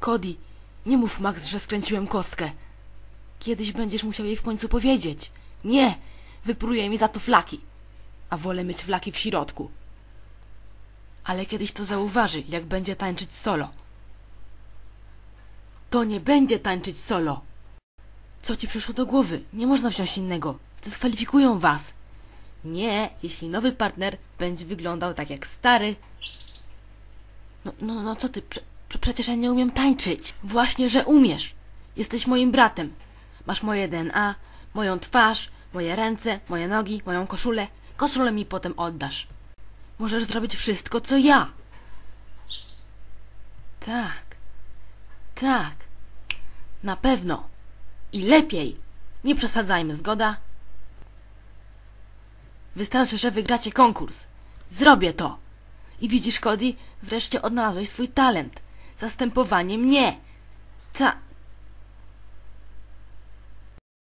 Cody, nie mów Max, że skręciłem kostkę. Kiedyś będziesz musiał jej w końcu powiedzieć. Nie, wypruje mi za to flaki. A wolę mieć flaki w środku. Ale kiedyś to zauważy, jak będzie tańczyć solo. To nie będzie tańczyć solo. Co ci przyszło do głowy? Nie można wziąć innego. Dyskwalifikują was. Nie, jeśli nowy partner będzie wyglądał tak jak stary. No co ty? Przecież ja nie umiem tańczyć. Właśnie, że umiesz. Jesteś moim bratem. Masz moje DNA, moją twarz, moje ręce, moje nogi, moją koszulę. Koszulę mi potem oddasz. Możesz zrobić wszystko, co ja. Tak. Na pewno. I lepiej. Nie przesadzajmy, zgoda? Wystarczy, że wygracie konkurs. Zrobię to. I widzisz, Cody, wreszcie odnalazłeś swój talent. Zastępowanie mnie.